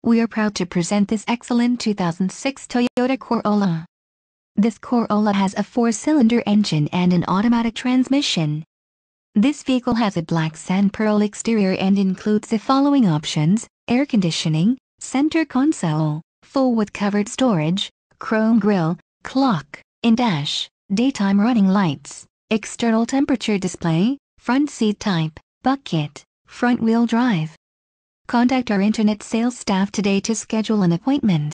We are proud to present this excellent 2006 Toyota Corolla. This Corolla has a 4-cylinder engine and an automatic transmission. This vehicle has a black sand pearl exterior and includes the following options: air conditioning, center console, full with covered storage, chrome grille, clock, in-dash, daytime running lights, external temperature display, front seat type, bucket, front-wheel drive. Contact our internet sales staff today to schedule an appointment.